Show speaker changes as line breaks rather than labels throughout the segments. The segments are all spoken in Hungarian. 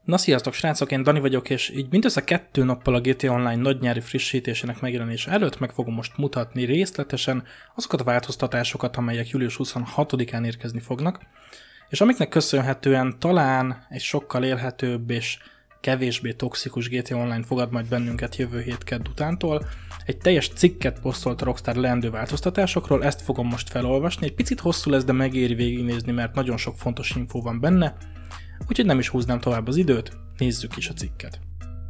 Na sziasztok srácok, én Dani vagyok, és így mindössze 2 nappal a GTA Online nagynyári frissítésének megjelenése előtt meg fogom most mutatni részletesen azokat a változtatásokat, amelyek július 26-án érkezni fognak, és amiknek köszönhetően talán egy sokkal élhetőbb és kevésbé toxikus GTA Online fogad majd bennünket jövő hét kedd utántól. Egy teljes cikket posztolt a Rockstar leendő változtatásokról, ezt fogom most felolvasni. Egy picit hosszú lesz, de megéri végignézni, mert nagyon sok fontos infó van benne. Úgyhogy nem is húznám tovább az időt, nézzük is a cikket.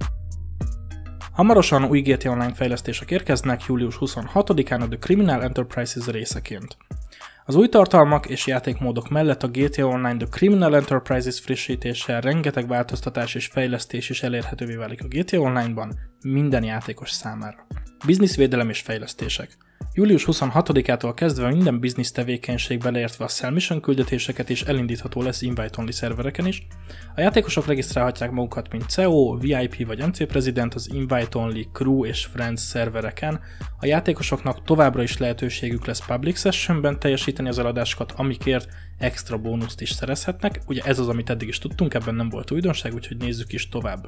Hamarosan új GTA Online fejlesztések érkeznek július 26-án a The Criminal Enterprises részeként. Az új tartalmak és játékmódok mellett a GTA Online The Criminal Enterprises frissítéssel rengeteg változtatás és fejlesztés is elérhetővé válik a GTA Online-ban minden játékos számára. Bizniszvédelem és fejlesztések. Július 26-ától kezdve minden biznisz tevékenység beleértve a Cell Mission küldetéseket is elindítható lesz invite-only szervereken is. A játékosok regisztrálhatják magukat mint CEO, VIP vagy MC President az invite-only Crew és Friends szervereken. A játékosoknak továbbra is lehetőségük lesz Public Sessionben teljesíteni az eladásokat, amikért extra bónuszt is szerezhetnek. Ugye ez az, amit eddig is tudtunk, ebben nem volt újdonság, úgyhogy nézzük is tovább.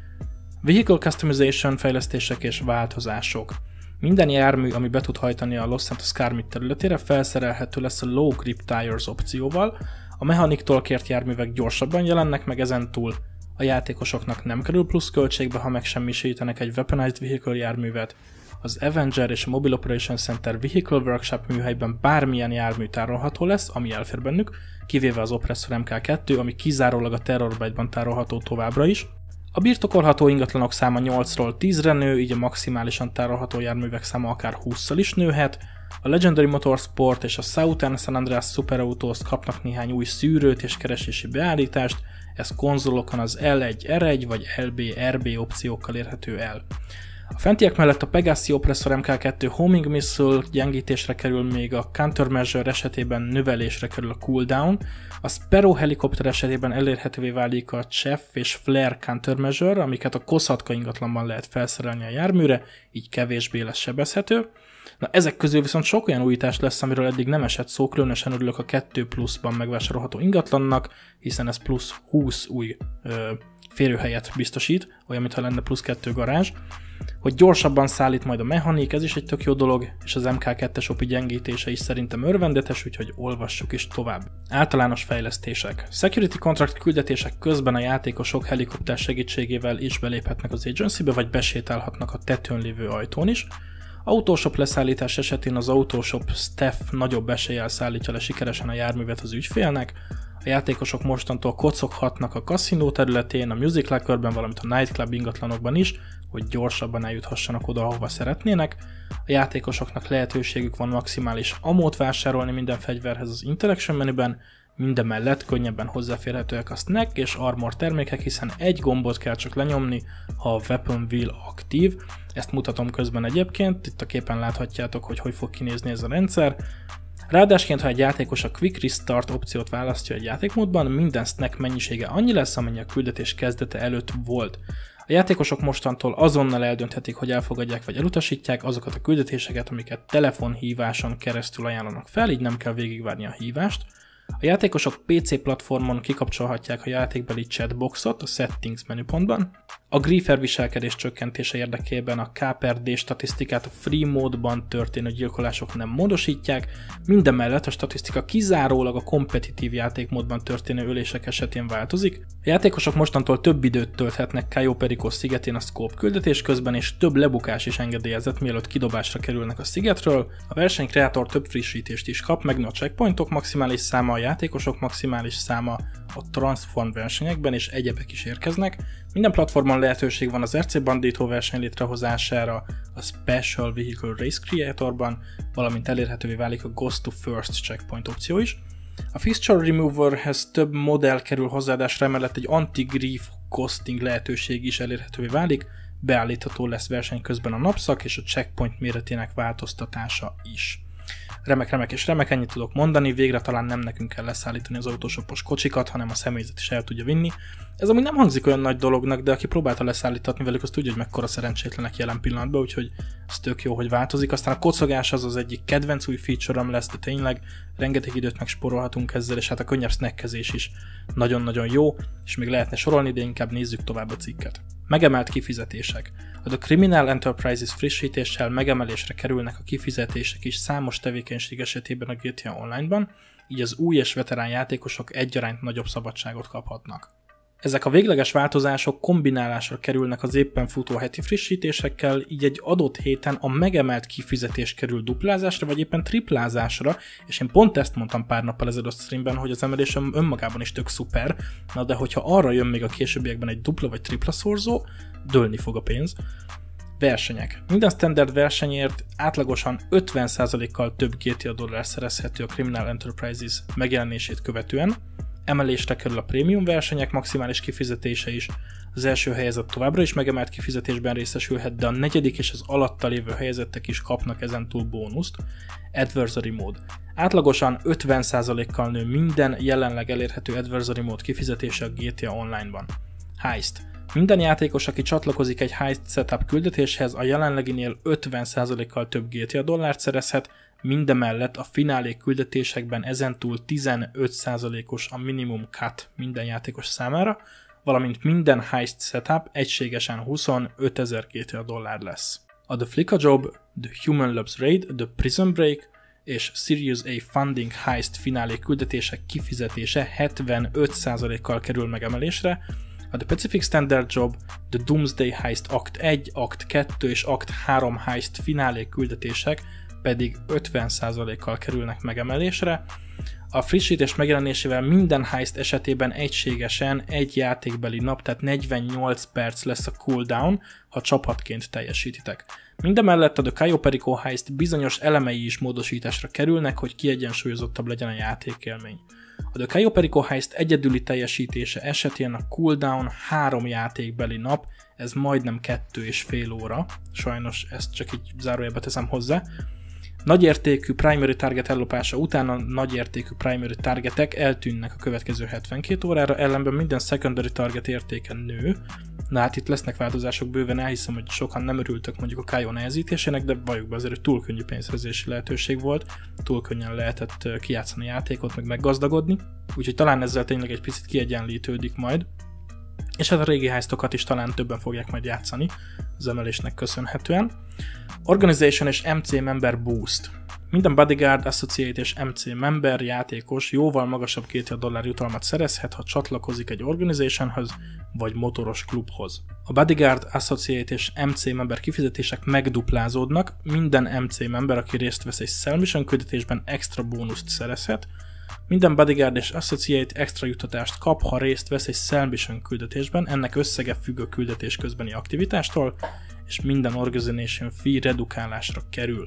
Vehicle Customization fejlesztések és változások. Minden jármű, ami be tud hajtani a Los Santos Carmit területére, felszerelhető lesz a Low Grip Tires opcióval. A mechaniktól kért járművek gyorsabban jelennek meg, ezentúl a játékosoknak nem kerül plusz költségbe, ha megsemmisítenek egy Weaponized Vehicle járművet. Az Avenger és a Mobile Operation Center Vehicle Workshop műhelyben bármilyen jármű tárolható lesz, ami elfér bennük, kivéve az Oppressor MK2, ami kizárólag a Terrorbyte-ban tárolható továbbra is. A birtokolható ingatlanok száma 8-ról 10-re nő, így a maximálisan tárolható járművek száma akár 20-szal is nőhet. A Legendary Motorsport és a Southern San Andreas Super Autos kapnak néhány új szűrőt és keresési beállítást, ez konzolokon az L1 R1 vagy LB RB opciókkal érhető el. A fentiek mellett a Pegassi Oppressor MK2 Homing Missile gyengítésre kerül, még a Countermeasure esetében növelésre kerül a cooldown, a Sparrow helikopter esetében elérhetővé válik a Chaff és Flare Countermeasure, amiket a Koszatka ingatlanban lehet felszerelni a járműre, így kevésbé lesz sebezhető. Na, ezek közül viszont sok olyan újítás lesz, amiről eddig nem esett szó, különösen örülök a 2 pluszban megvásárolható ingatlannak, hiszen ez plusz 20 új férőhelyet biztosít, olyan mintha lenne plusz 2 garázs. Hogy gyorsabban szállít majd a mechanik, ez is egy tök jó dolog, és az MK2-es OPI gyengítése is szerintem örvendetes, úgyhogy olvassuk is tovább. Általános fejlesztések. Security contract küldetések közben a játékosok helikopter segítségével is beléphetnek az agencybe, vagy besétálhatnak a tetőn lévő ajtón is. Autóshop leszállítás esetén az Autoshop staff nagyobb eséllyel szállítja le sikeresen a járművet az ügyfélnek. A játékosok mostantól kocoghatnak a kaszinó területén, a Music Lockerben, valamint a Nightclub ingatlanokban is, hogy gyorsabban eljuthassanak oda, ahova szeretnének. A játékosoknak lehetőségük van maximális ammót vásárolni minden fegyverhez az Interaction menüben, mindemellett könnyebben hozzáférhetőek a snack és armor termékek, hiszen egy gombot kell csak lenyomni, ha a Weapon Wheel aktív. Ezt mutatom közben egyébként, itt a képen láthatjátok, hogy fog kinézni ez a rendszer. Ráadásként, ha egy játékos a Quick Restart opciót választja egy játékmódban, minden snack mennyisége annyi lesz, amennyi a küldetés kezdete előtt volt. A játékosok mostantól azonnal eldönthetik, hogy elfogadják vagy elutasítják azokat a küldetéseket, amiket telefonhíváson keresztül ajánlanak fel, így nem kell végigvárni a hívást. A játékosok PC platformon kikapcsolhatják a játékbeli chatboxot a Settings menüpontban. A griefer viselkedés csökkentése érdekében a K/D statisztikát a free módban történő gyilkolások nem módosítják, mindemellett a statisztika kizárólag a kompetitív játékmódban történő ölések esetén változik. A játékosok mostantól több időt tölthetnek Cayo Perico szigetén a scope küldetés közben, és több lebukás is engedélyezett, mielőtt kidobásra kerülnek a szigetről. A versenykreator több frissítést is kap, megnő a checkpointok maximális száma, a játékosok maximális száma a Transform versenyekben, és egyebek is érkeznek. Minden platformon lehetőség van az RC Bandito verseny létrehozására, a Special Vehicle Race Creatorban, valamint elérhetővé válik a Ghost to First checkpoint opció is. A Fixture Removerhez több modell kerül hozzáadásra, emellett egy anti-grief costing lehetőség is elérhetővé válik, beállítható lesz verseny közben a napszak és a checkpoint méretének változtatása is. Remek, ennyit tudok mondani, végre talán nem nekünk kell leszállítani az autósopos kocsikat, hanem a személyzet is el tudja vinni. Ez amúgy nem hangzik olyan nagy dolognak, de aki próbálta leszállítatni velük, az tudja, hogy mekkora szerencsétlenek jelen pillanatban, úgyhogy ez tök jó, hogy változik. Aztán a kocogás az egyik kedvenc új feature-om lesz, de tényleg rengeteg időt megspórolhatunk ezzel, és hát a könnyebb snackezés is nagyon-nagyon jó, és még lehetne sorolni, de inkább nézzük tovább a cikket. Megemelt kifizetések. A The Criminal Enterprises frissítéssel megemelésre kerülnek a kifizetések is számos tevékenység esetében a GTA Online-ban, így az új és veterán játékosok egyaránt nagyobb szabadságot kaphatnak. Ezek a végleges változások kombinálásra kerülnek az éppen futó heti frissítésekkel, így egy adott héten a megemelt kifizetés kerül duplázásra, vagy éppen triplázásra, és én pont ezt mondtam pár nappal ezelőtt streamben, hogy az emelés önmagában is tök szuper, na de hogyha arra jön még a későbbiekben egy dupla vagy tripla szorzó, dőlni fog a pénz. Versenyek. Minden standard versenyért átlagosan 50%-kal több GTA dollár szerezhető a Criminal Enterprises megjelenését követően. Emelésre kerül a prémium versenyek maximális kifizetése is, az első helyezett továbbra is megemelt kifizetésben részesülhet, de a negyedik és az alatta lévő helyezettek is kapnak ezentúl bónuszt. Adversary mód. Átlagosan 50%-kal nő minden jelenleg elérhető Adversary mód kifizetése a GTA Online-ban. Heist. Minden játékos, aki csatlakozik egy Heist Setup küldetéshez, a jelenleginél 50%-kal több GTA dollárt szerezhet, mindemellett a finálé küldetésekben ezentúl 15%-os a minimum cut minden játékos számára, valamint minden Heist Setup egységesen 25 000 GTA dollár lesz. A The Flicka Job, The Human Labs Raid, The Prison Break és Series A Funding Heist finálé küldetések kifizetése 75%-kal kerül megemelésre, a The Pacific Standard Job, The Doomsday Heist Act 1, Act 2 és Act 3 Heist finálé küldetések pedig 50%-kal kerülnek megemelésre. A frissítés megjelenésével minden heist esetében egységesen egy játékbeli nap, tehát 48 perc lesz a cooldown, ha csapatként teljesítitek. Mindemellett a The Cayo Perico Heist bizonyos elemei is módosításra kerülnek, hogy kiegyensúlyozottabb legyen a játékélmény. A The Cayo Perico Heist egyedüli teljesítése esetén a cooldown 3 játékbeli nap, ez majdnem 2,5 óra, sajnos ezt csak így zárójelbe teszem hozzá. Nagyértékű primary target ellopása után a nagyértékű primary targetek eltűnnek a következő 72 órára, ellenben minden secondary target értéke nő. Na hát itt lesznek változások bőven, elhiszem, hogy sokan nem örültek mondjuk a Cayo nehezítésének, de valljuk be azért, hogy túl könnyű pénzszerzési lehetőség volt, túl könnyen lehetett kijátszani a játékot, meg meggazdagodni, úgyhogy talán ezzel tényleg egy picit kiegyenlítődik majd. És hát a régi heistokat is talán többen fogják majd játszani az emelésnek köszönhetően. Organization és MC Member Boost. Minden Bodyguard, Associate és MC Member játékos jóval magasabb $2 jutalmat szerezhet, ha csatlakozik egy Organizationhoz vagy motoros klubhoz. A Bodyguard, Associate és MC Member kifizetések megduplázódnak, minden MC Member, aki részt vesz egy Cell Mission küldetésben extra bónuszt szerezhet, minden Bodyguard és Associate extra juttatást kap, ha részt vesz egy Cell Mission küldetésben, ennek összege függ a küldetés közbeni aktivitástól, és minden Organization Fee redukálásra kerül.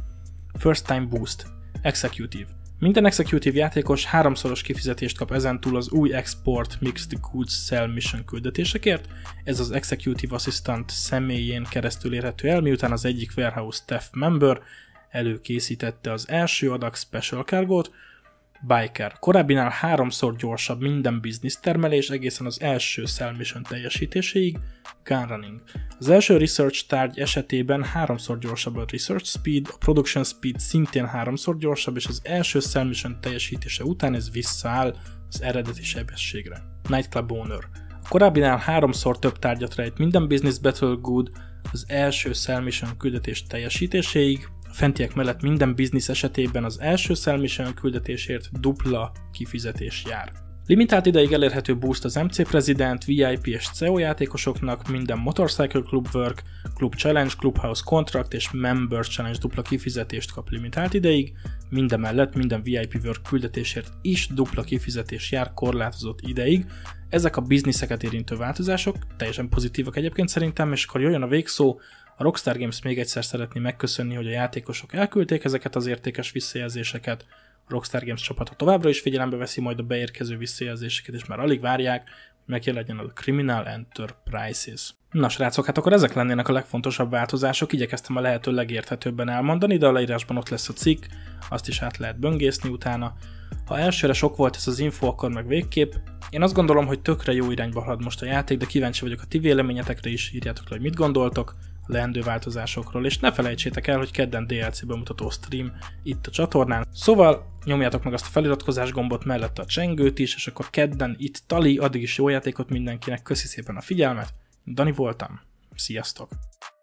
First Time Boost. Executive. Minden Executive játékos 3-szoros kifizetést kap ezentúl az új Export Mixed Goods Cell Mission küldetésekért, ez az Executive Assistant személyén keresztül érhető el, miután az egyik Warehouse Staff Member előkészítette az első adag Special Cargo-t. Biker. Korábbinál 3-szor gyorsabb minden business termelés egészen az első Cell Mission teljesítéséig. Gunrunning. Az első Research tárgy esetében 3-szor gyorsabb a Research Speed, a Production Speed szintén 3-szor gyorsabb, és az első Cell Mission teljesítése után ez visszaáll az eredeti sebességre. Nightclub Owner. A korábbinál 3-szor több tárgyat rejt minden Business Battle Good az első Cell Mission küldetés teljesítéséig. A fentiek mellett minden business esetében az első Cell Mission küldetésért dupla kifizetés jár. Limitált ideig elérhető boost az MC President, VIP és CEO játékosoknak, minden Motorcycle Club Work, Club Challenge, Clubhouse Contract és Members Challenge dupla kifizetést kap limitált ideig, mindemellett minden VIP Work küldetésért is dupla kifizetés jár korlátozott ideig. Ezek a bizniszeket érintő változások teljesen pozitívak egyébként szerintem, és akkor jöjjön a végszó. A Rockstar Games még egyszer szeretné megköszönni, hogy a játékosok elküldték ezeket az értékes visszajelzéseket. A Rockstar Games csapata továbbra is figyelembe veszi majd a beérkező visszajelzéseket, és már alig várják, megjelenjen a Criminal Enterprises. Na srácok, hát akkor ezek lennének a legfontosabb változások, igyekeztem a lehető legérthetőbben elmondani, de a leírásban ott lesz a cikk, azt is át lehet böngészni utána. Ha elsőre sok volt ez az info, akkor meg végképp. Én azt gondolom, hogy tökre jó irányba halad most a játék, de kíváncsi vagyok a ti véleményetekre is, írjátok le, hogy mit gondoltok a leendő változásokról, és ne felejtsétek el, hogy kedden DLC bemutató stream itt a csatornán. Szóval nyomjátok meg azt a feliratkozás gombot, mellette a csengőt is, és akkor kedden itt tali, addig is jó játékot mindenkinek, köszi szépen a figyelmet, Dani voltam, sziasztok!